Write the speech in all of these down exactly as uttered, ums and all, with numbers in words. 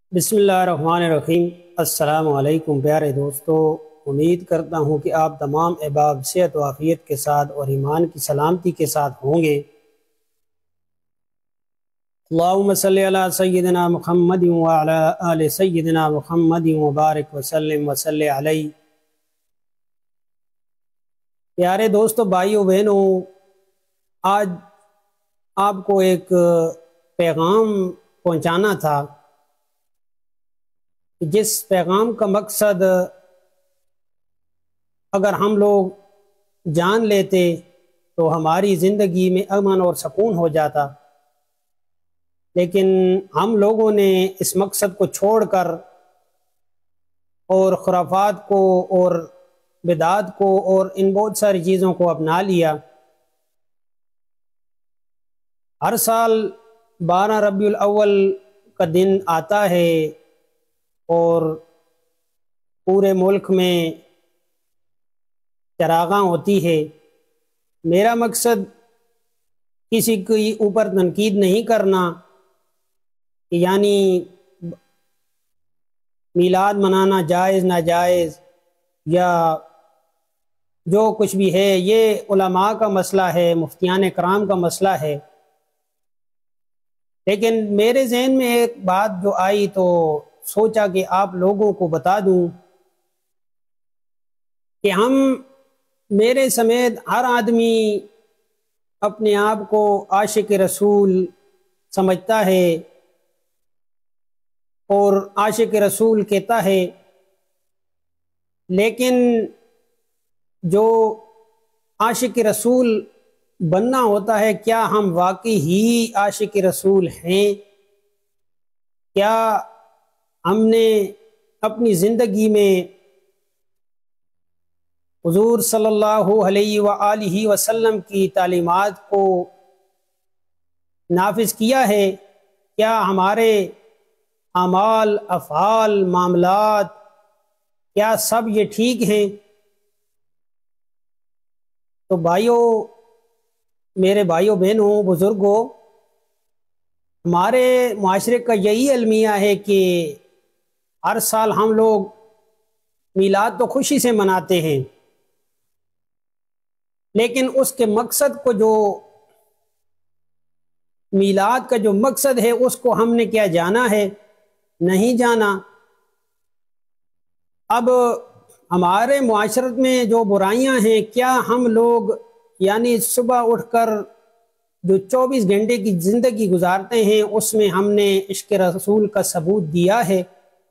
بسم اللہ الرحمن الرحیم۔ السلام علیکم پیارے دوستو، امید کرتا ہوں کہ آپ تمام احباب صحت و عافیت کے ساتھ اور ایمان کی سلامتی کے ساتھ ہوں گے۔ اللہم صلی علی سیدنا محمد وعلی آل سیدنا محمد وبارک وسلم وصلی علیہ۔ پیارے دوستو، بھائیو بہنوں، آج آپ کو ایک پیغام پہنچانا تھا، جس پیغام کا مقصد اگر ہم لوگ جان لیتے تو ہماری زندگی میں امن اور سکون ہو جاتا، لیکن ہم لوگوں نے اس مقصد کو چھوڑ کر اور خرافات کو اور بدعات کو اور ان بہت ساری چیزوں کو اپنا لیا۔ ہر سال بارہ ربیع الاول کا دن آتا ہے اور پورے ملک میں چراغاں ہوتی ہے۔ میرا مقصد کسی کے اوپر تنقید نہیں کرنا کہ یعنی میلاد منانا جائز ناجائز یا جو کچھ بھی ہے، یہ علماء کا مسئلہ ہے، مفتیان کرام کا مسئلہ ہے۔ لیکن میرے ذہن میں ایک بات جو آئی تو سوچا کہ آپ لوگوں کو بتا دوں کہ ہم میرے سمیت ہر آدمی اپنے آپ کو عاشق رسول سمجھتا ہے اور عاشق رسول کہتا ہے، لیکن جو عاشق رسول بننا ہوتا ہے، کیا ہم واقعی ہی عاشق رسول ہیں؟ کیا ہم نے اپنی زندگی میں حضور صلی اللہ علیہ وآلہ وسلم کی تعلیمات کو نافذ کیا ہے؟ کیا ہمارے اعمال، افعال، معاملات کیا سب یہ ٹھیک ہیں؟ تو بھائیوں، میرے بھائیوں بہنوں، بزرگوں، ہمارے معاشرے کا یہی المیہ ہے کہ ہر سال ہم لوگ میلاد تو خوشی سے مناتے ہیں، لیکن اس کے مقصد کو، جو میلاد کا جو مقصد ہے، اس کو ہم نے کیا جانا ہے؟ نہیں جانا۔ اب ہمارے معاشرت میں جو برائیاں ہیں، کیا ہم لوگ یعنی صبح اٹھ کر جو چوبیس گھنٹے کی زندگی گزارتے ہیں، اس میں ہم نے عشق رسول کا ثبوت دیا ہے؟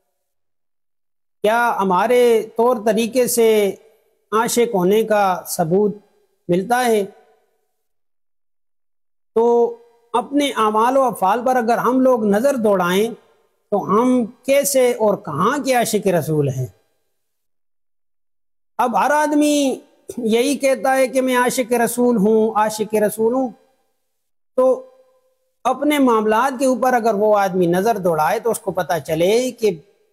کیا ہمارے طور طریقے سے عاشق ہونے کا ثبوت ملتا ہے؟ تو اپنے اعمال و افعال پر اگر ہم لوگ نظر دوڑائیں تو ہم کیسے اور کہاں کے عاشق رسول ہیں؟ اب ہر آدمی یہی کہتا ہے کہ میں عاشق رسول ہوں، عاشق رسول ہوں، تو اپنے معاملات کے اوپر اگر وہ آدمی نظر دوڑائے تو اس کو پتہ چلے کہ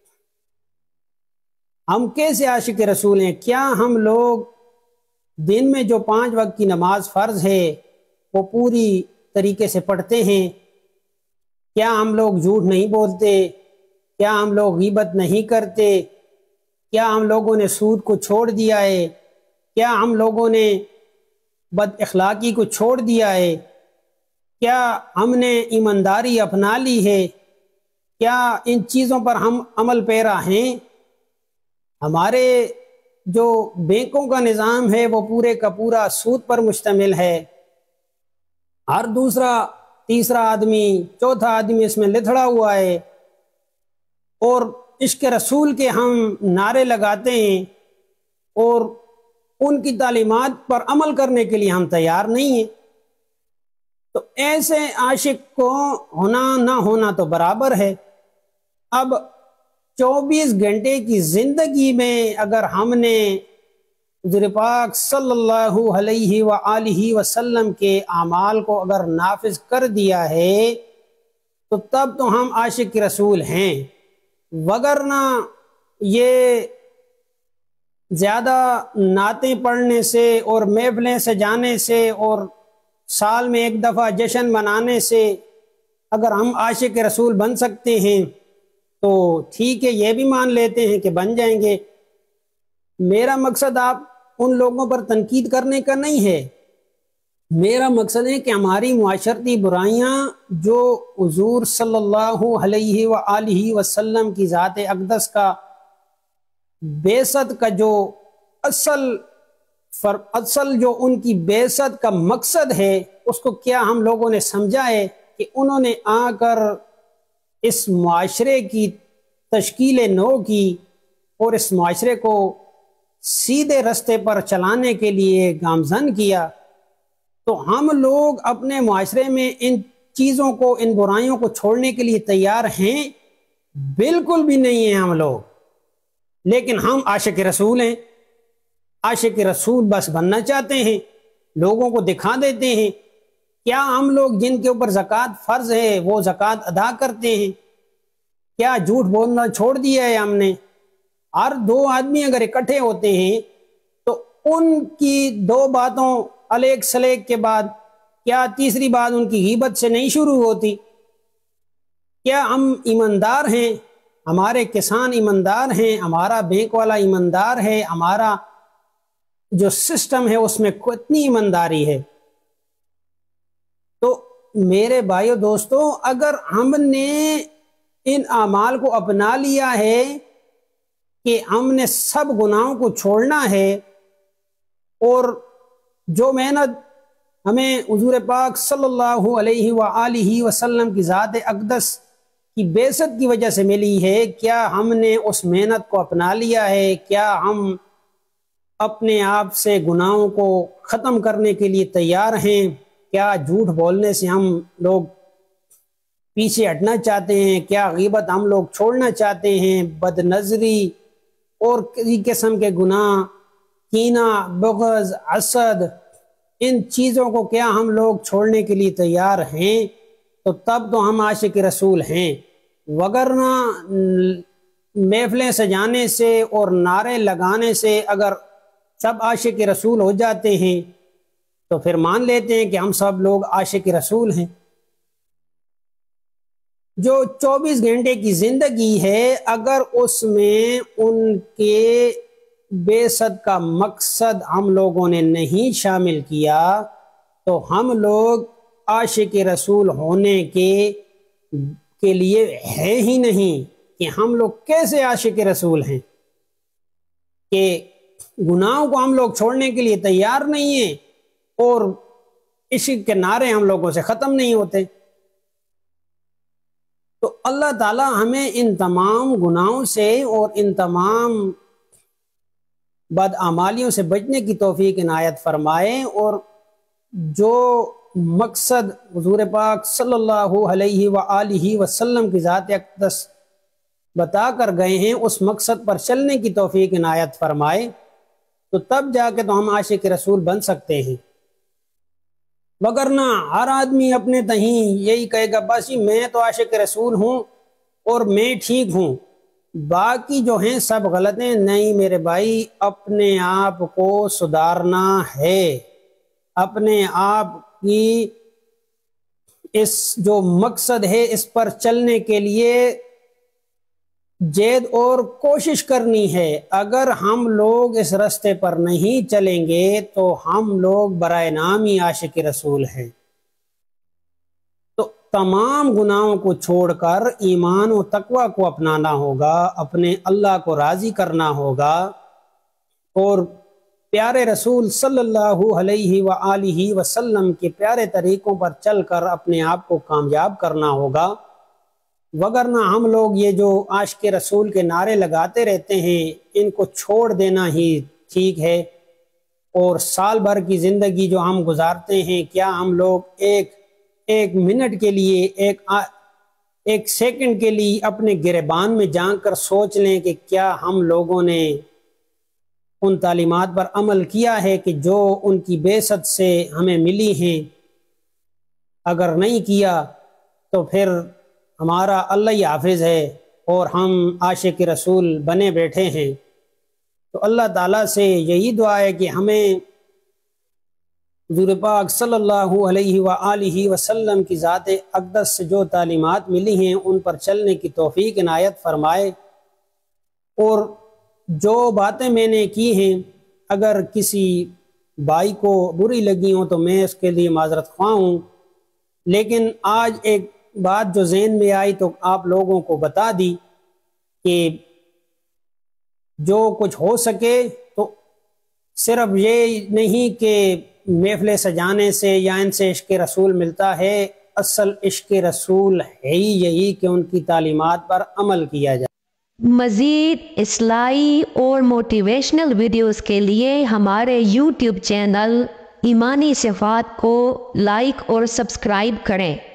ہم کیسے عاشق رسول ہیں۔ کیا ہم لوگ دن میں جو پانچ وقت کی نماز فرض ہے وہ پوری طریقے سے پڑھتے ہیں؟ کیا ہم لوگ جھوٹ نہیں بولتے؟ کیا ہم لوگ غیبت نہیں کرتے؟ کیا ہم لوگوں نے سود کو چھوڑ دیا ہے؟ کیا ہم لوگوں نے بد اخلاقی کو چھوڑ دیا ہے؟ کیا ہم نے ایمانداری اپنا لی ہے؟ کیا ان چیزوں پر ہم عمل پیرا ہیں؟ ہمارے جو بینکوں کا نظام ہے وہ پورے کا پورا سود پر مشتمل ہے۔ ہر دوسرا تیسرا آدمی چوتھا آدمی اس میں لتھڑا ہوا ہے، اور عشق رسول کے ہم نعرے لگاتے ہیں اور ان کی تعلیمات پر عمل کرنے کے لیے ہم تیار نہیں ہیں۔ تو ایسے عاشق کو ہونا نہ ہونا تو برابر ہے۔ اب چوبیس گھنٹے کی زندگی میں اگر ہم نے حضور پاک صلی اللہ علیہ وآلہ وسلم کے اعمال کو اگر نافذ کر دیا ہے تو تب تو ہم عاشق رسول ہیں، وگرنہ یہ زیادہ نعتیں پڑھنے سے اور محفلیں سجانے سے اور سال میں ایک دفعہ جشن منانے سے اگر ہم عاشق رسول بن سکتے ہیں تو ٹھیک ہے، یہ بھی مان لیتے ہیں کہ بن جائیں گے۔ میرا مقصد آپ ان لوگوں پر تنقید کرنے کا نہیں ہے، میرا مقصد ہے کہ ہماری معاشرتی برائیاں جو حضور صلی اللہ علیہ وآلہ وسلم کی ذات اقدس کا بعثت کا جو اصل فر اصل جو ان کی بعثت کا مقصد ہے، اس کو کیا ہم لوگوں نے سمجھا ہے کہ انہوں نے آ کر اس معاشرے کی تشکیل نو کی اور اس معاشرے کو سیدھے رستے پر چلانے کے لیے گامزن کیا۔ تو ہم لوگ اپنے معاشرے میں ان چیزوں کو، ان برائیوں کو چھوڑنے کے لیے تیار ہیں؟ بالکل بھی نہیں ہیں ہم لوگ، لیکن ہم عاشق رسول ہیں، عاشق رسول بس بننا چاہتے ہیں، لوگوں کو دکھا دیتے ہیں۔ کیا ہم لوگ جن کے اوپر زکوٰۃ فرض ہے وہ زکوٰۃ ادا کرتے ہیں؟ کیا جھوٹ بولنا چھوڑ دیا ہے ہم نے؟ ہر دو آدمی اگر اکٹھے ہوتے ہیں تو ان کی دو باتوں الیک سلیک کے بعد کیا تیسری بات ان کی غیبت سے نہیں شروع ہوتی؟ کیا ہم ایماندار ہیں؟ ہمارے کسان ایماندار ہیں، ہمارا بینک والا ایماندار ہے، ہمارا جو سسٹم ہے اس میں کتنی ایمانداری ہے؟ تو میرے بھائیو دوستو، اگر ہم نے ان اعمال کو اپنا لیا ہے کہ ہم نے سب گناہوں کو چھوڑنا ہے، اور جو محنت ہمیں حضور پاک صلی اللہ علیہ وآلہ وسلم کی ذات اقدس کی بعثت کی وجہ سے ملی ہے، کیا ہم نے اس محنت کو اپنا لیا ہے؟ کیا ہم اپنے آپ سے گناہوں کو ختم کرنے کے لیے تیار ہیں؟ کیا جھوٹ بولنے سے ہم لوگ پیچھے ہٹنا چاہتے ہیں؟ کیا غیبت ہم لوگ چھوڑنا چاہتے ہیں؟ بد نظری اور کسی قسم کے گناہ، کینہ، بغض، حسد، ان چیزوں کو کیا ہم لوگ چھوڑنے کے لیے تیار ہیں؟ تو تب تو ہم عاشق رسول ہیں، وگرنہ محفلیں سجانے سے اور نعرے لگانے سے اگر سب عاشق رسول ہو جاتے ہیں تو پھر مان لیتے ہیں کہ ہم سب لوگ عاشق رسول ہیں۔ جو چوبیس گھنٹے کی زندگی ہے، اگر اس میں ان کے بعثت کا مقصد ہم لوگوں نے نہیں شامل کیا تو ہم لوگ عاشق رسول ہونے کے کے لیے ہے ہی نہیں۔ کہ ہم لوگ کیسے عاشق رسول ہیں کہ گناہوں کو ہم لوگ چھوڑنے کے لیے تیار نہیں ہیں اور عشق کے نعرے ہم لوگوں سے ختم نہیں ہوتے؟ تو اللہ تعالی ہمیں ان تمام گناہوں سے اور ان تمام بدعمالیوں سے بچنے کی توفیق عنایت فرمائے، اور جو مقصد حضور پاک صلی اللہ علیہ وآلہ وسلم کی ذات اقدس بتا کر گئے ہیں اس مقصد پر چلنے کی توفیق عنایت فرمائے، تو تب جا کے تو ہم عاشق رسول بن سکتے ہیں۔ وگرنہ ہر آدمی اپنے تہیں یہی کہے گا بس ہی میں تو عاشق رسول ہوں اور میں ٹھیک ہوں، باقی جو ہیں سب غلط ہیں۔ نہیں میرے بھائی، اپنے آپ کو سدھارنا ہے، اپنے آپ کی اس جو مقصد ہے اس پر چلنے کے لیے جید اور کوشش کرنی ہے۔ اگر ہم لوگ اس راستے پر نہیں چلیں گے تو ہم لوگ برائے نام ہی عاشق رسول ہیں۔ تو تمام گناہوں کو چھوڑ کر ایمان و تقوی کو اپنانا ہوگا، اپنے اللہ کو راضی کرنا ہوگا، اور پیارے رسول صلی اللہ علیہ وآلہ وسلم کے پیارے طریقوں پر چل کر اپنے آپ کو کامیاب کرنا ہوگا۔ وگرنہ ہم لوگ یہ جو عاشق رسول کے نعرے لگاتے رہتے ہیں ان کو چھوڑ دینا ہی ٹھیک ہے، اور سال بھر کی زندگی جو ہم گزارتے ہیں، کیا ہم لوگ ایک ایک منٹ کے لیے، ایک ایک سیکنڈ کے لیے اپنے گریبان میں جان کر سوچ لیں کہ کیا ہم لوگوں نے ان تعلیمات پر عمل کیا ہے کہ جو ان کی بعثت سے ہمیں ملی ہیں؟ اگر نہیں کیا تو پھر ہمارا اللہ ہی حافظ ہے اور ہم عاشق رسول بنے بیٹھے ہیں۔ تو اللہ تعالیٰ سے یہی دعا ہے کہ ہمیں حضور پاک صلی اللہ علیہ وآلہ وسلم کی ذات اقدس سے جو تعلیمات ملی ہیں ان پر چلنے کی توفیق عنایت فرمائے، اور جو باتیں میں نے کی ہیں اگر کسی بھائی کو بری لگی ہوں تو میں اس کے لیے معذرت خواہ ہوں، لیکن آج ایک بات جو ذہن میں آئی تو آپ لوگوں کو بتا دی کہ جو کچھ ہو سکے تو صرف یہ نہیں کہ محفلیں سجانے سے یا ان سے عشق رسول ملتا ہے، اصل عشق رسول ہے ہی یہی کہ ان کی تعلیمات پر عمل کیا جائے۔ مزید اصلاحی اور موٹیویشنل ویڈیوز کے لیے ہمارے یوٹیوب چینل ایمانی صفات کو لائک اور سبسکرائب کریں۔